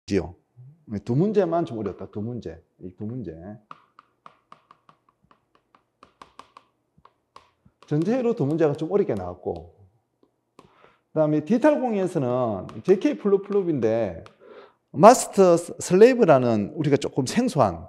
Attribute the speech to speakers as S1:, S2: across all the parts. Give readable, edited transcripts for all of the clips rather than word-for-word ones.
S1: 지요. 두 문제만 좀 어렵다. 두 문제. 이 두 문제. 전체로 두 문제가 좀 어렵게 나왔고, 그 다음에 디지털공에서는 JK 플루인데 마스터 슬레이브라는 우리가 조금 생소한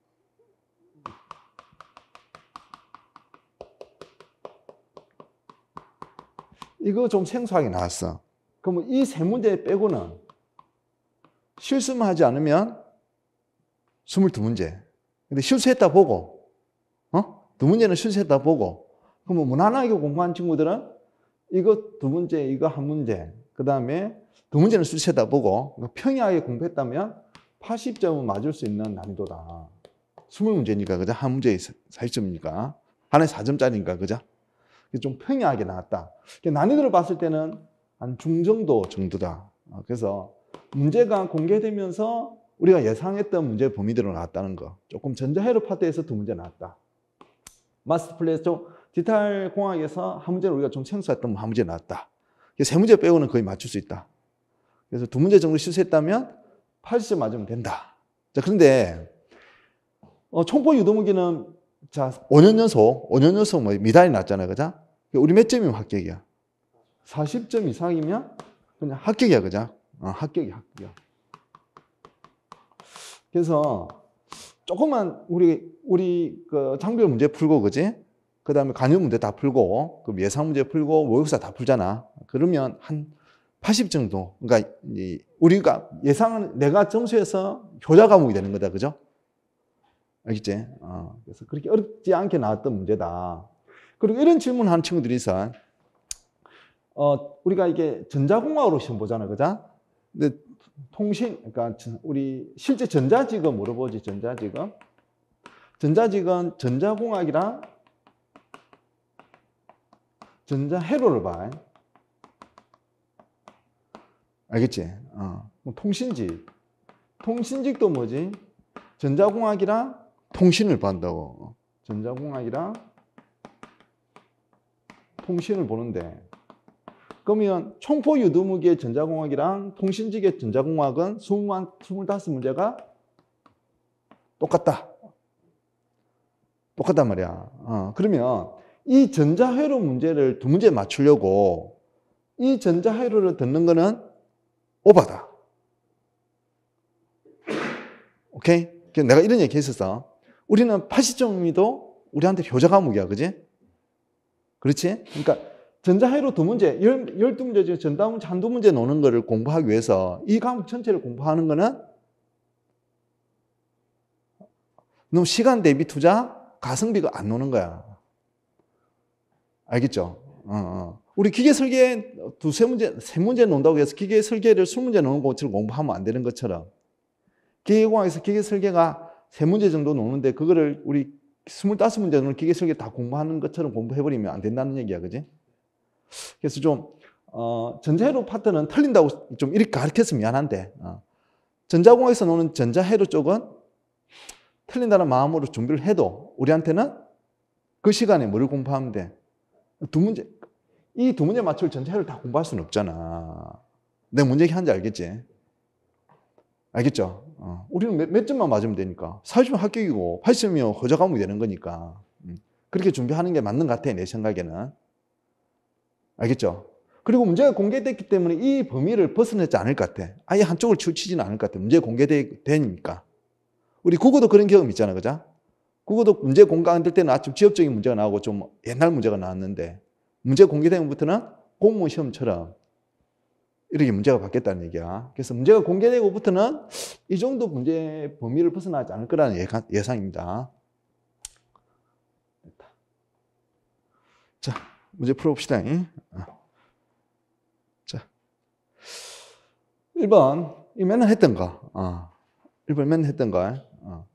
S1: 이거 좀 생소하게 나왔어. 그러면 이 세 문제 빼고는 실수만 하지 않으면 22문제. 근데 실수했다 보고, 두 문제는 실수했다 보고, 그러면 무난하게 공부한 친구들은 이거 두 문제, 이거 한 문제, 그 다음에 두 문제는 실수했다 보고, 평이하게 공부했다면 80점은 맞을 수 있는 난이도다. 20문제니까, 그죠? 한 문제에 40점이니까. 하나에 4점짜리니까, 그죠? 좀 평이하게 나왔다. 난이도를 봤을 때는 한 중정도 정도다. 그래서 문제가 공개되면서 우리가 예상했던 문제 범위대로 나왔다는 거. 조금 전자회로 파트에서 두 문제 나왔다. 마스터 플레이스 쪽 디지털 공학에서 한 문제는 우리가 좀 생소했던 한 문제 나왔다. 세 문제 빼고는 거의 맞출 수 있다. 그래서 두 문제 정도 실수했다면 80점 맞으면 된다. 자, 그런데 총포 유도무기는 자 5년 연속 뭐 미달이 났잖아요, 그죠? 우리 몇 점이면 합격이야? 40점 이상이면 그냥 합격이야, 그죠? 합격이야. 그래서 조금만 우리 그 장별 문제 풀고, 그지? 그 다음에 간유 문제 다 풀고, 그 예상 문제 풀고, 모의고사 다 풀잖아. 그러면 한 80 정도. 그러니까 우리가 예상은 내가 점수에서 효자 과목이 되는 거다, 그죠? 알겠지? 그래서 그렇게 어렵지 않게 나왔던 문제다. 그리고 이런 질문하는 친구들이 있어. 우리가 이게 전자공학으로 시험 보잖아, 그죠? 근데 그러니까 우리 실제 전자직은 물어보지, 전자직은. 전자직은 전자공학이랑 전자회로를 봐. 알겠지? 통신직. 통신직도 뭐지? 전자공학이랑 통신을 본다고. 전자공학이랑 통신을 보는데, 그러면 총포 유도무기의 전자공학이랑 통신직의 전자공학은 25문제가 똑같다. 똑같단 말이야. 그러면 이 전자회로 문제를 두 문제 맞추려고 이 전자회로를 듣는 거는 오바다. 오케이? 내가 이런 얘기 했었어. 우리는 80점이도 우리한테 효자 과목이야, 그지? 그렇지? 그러니까 전자회로 두 문제, 12문제 중에 전자문제 한두 문제 노는 거를 공부하기 위해서 이 과목 전체를 공부하는 거는 너무 시간 대비 투자, 가성비가 안 노는 거야. 알겠죠? 우리 기계 설계 세 문제 논다고 해서 기계 설계를 20문제 노는 것처럼 공부하면 안 되는 것처럼 기계공학에서 기계 설계가 세 문제 정도 노는데 그거를 우리 25문제 노는 기계 설계 다 공부하는 것처럼 공부해버리면 안 된다는 얘기야, 그지? 그래서 좀 전자회로 파트는 틀린다고 좀 이렇게 가르쳐서 미안한데 전자공학에서 노는 전자회로 쪽은 틀린다는 마음으로 준비를 해도 우리한테는 그 시간에 뭘 공부하면 돼? 이 두 문제 맞출 전자회를 다 공부할 수는 없잖아. 내가 뭔 얘기 하는지 알겠지? 알겠죠? 우리는 몇 점만 맞으면 되니까 40점 합격이고 80점이면 허자 과목이 되는 거니까 그렇게 준비하는 게 맞는 것 같아, 내 생각에는. 알겠죠? 그리고 문제가 공개됐기 때문에 이 범위를 벗어나지 않을 것 같아. 아예 한쪽을 치우치지는 않을 것 같아. 문제 공개되니까. 우리 국어도 그런 경험 있잖아, 그죠? 국어도 문제 공개 안 될 때는 좀 지엽적인 문제가 나오고 좀 옛날 문제가 나왔는데 문제 공개되면부터는 공무원 시험처럼 이렇게 문제가 바뀌었다는 얘기야. 그래서 문제가 공개되고부터는 이 정도 문제 범위를 벗어나지 않을 거라는 예상입니다. 자, 문제 풀어봅시다. 자, 1번, 이 맨날 했던 거. 1번 맨날 했던 거.